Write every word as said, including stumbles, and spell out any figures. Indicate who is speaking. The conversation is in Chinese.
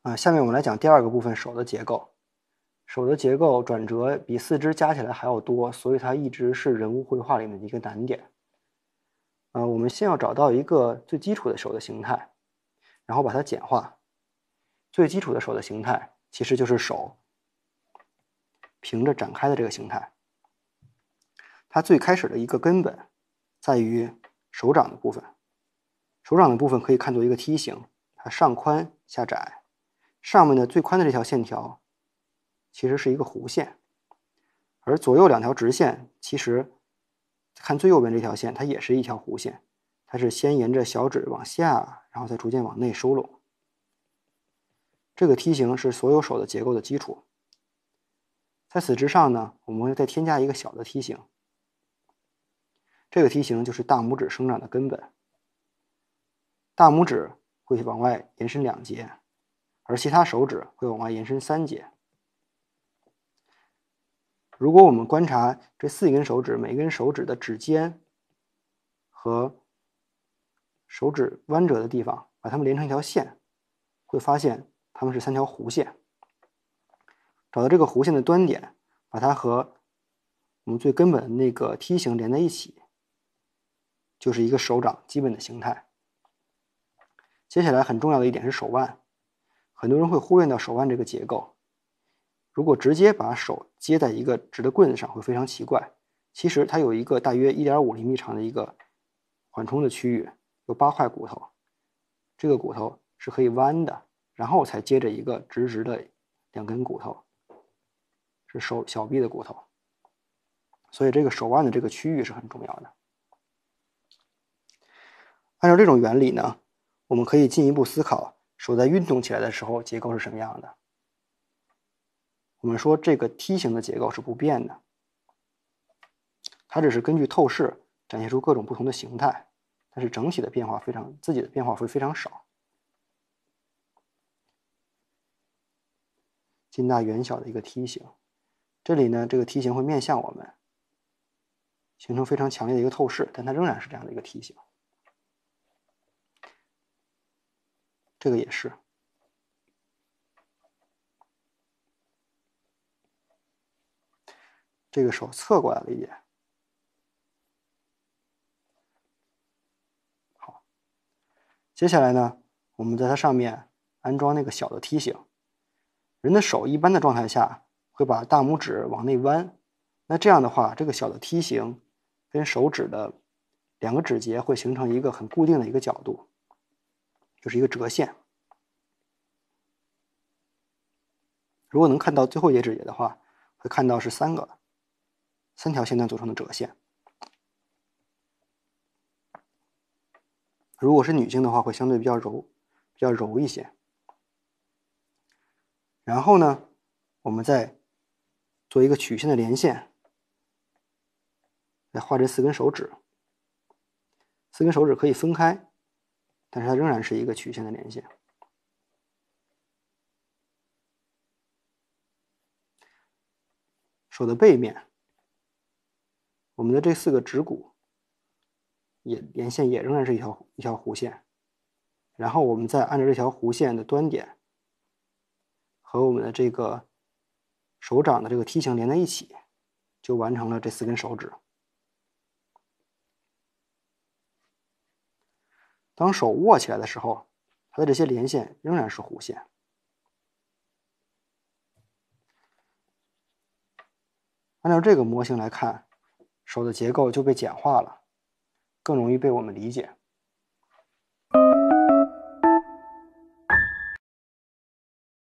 Speaker 1: 啊，下面我们来讲第二个部分，手的结构。手的结构转折比四肢加起来还要多，所以它一直是人物绘画里面的一个难点。呃，我们先要找到一个最基础的手的形态，然后把它简化。最基础的手的形态其实就是手平着展开的这个形态。它最开始的一个根本在于手掌的部分。手掌的部分可以看作一个梯形，它上宽下窄，上面的最宽的这条线条其实是一个弧线，而左右两条直线其实看最右边这条线，它也是一条弧线，它是先沿着小指往下，然后再逐渐往内收拢。这个梯形是所有手的结构的基础。在此之上呢，我们会再添加一个小的梯形，这个梯形就是大拇指生长的根本。大拇指会往外延伸两节，而其他手指会往外延伸三节。如果我们观察这四根手指，每根手指的指尖和手指弯折的地方，把它们连成一条线，会发现它们是三条弧线。找到这个弧线的端点，把它和我们最根本的那个梯形连在一起，就是一个手掌基本的形态。接下来很重要的一点是手腕，很多人会忽略到手腕这个结构。如果直接把手接在一个直的棍子上会非常奇怪，其实它有一个大约 一点五厘米长的一个缓冲的区域，有八块骨头，这个骨头是可以弯的，然后才接着一个直直的两根骨头，是手小臂的骨头，所以这个手腕的这个区域是很重要的。按照这种原理呢，我们可以进一步思考手在运动起来的时候结构是什么样的。我们说这个梯形的结构是不变的，它只是根据透视展现出各种不同的形态，但是整体的变化非常自己的变化会非常少。近大远小的一个梯形，这里呢这个梯形会面向我们，形成非常强烈的一个透视，但它仍然是这样的一个梯形。这个也是。这个手侧过来了一点。好，接下来呢，我们在它上面安装那个小的梯形。人的手一般的状态下会把大拇指往内弯，那这样的话，这个小的梯形跟手指的两个指节会形成一个很固定的一个角度，就是一个折线。如果能看到最后一节指节的话，会看到是三个三条线段组成的折线。如果是女性的话，会相对比较柔，比较柔一些。然后呢，我们再做一个曲线的连线，来画这四根手指。四根手指可以分开，但是它仍然是一个曲线的连线。手的背面，我们的这四个指骨也连线也仍然是一条一条弧线，然后我们再按照这条弧线的端点和我们的这个手掌的这个梯形连在一起，就完成了这四根手指。当手握起来的时候，它的这些连线仍然是弧线。按照这个模型来看，手的结构就被简化了，更容易被我们理解。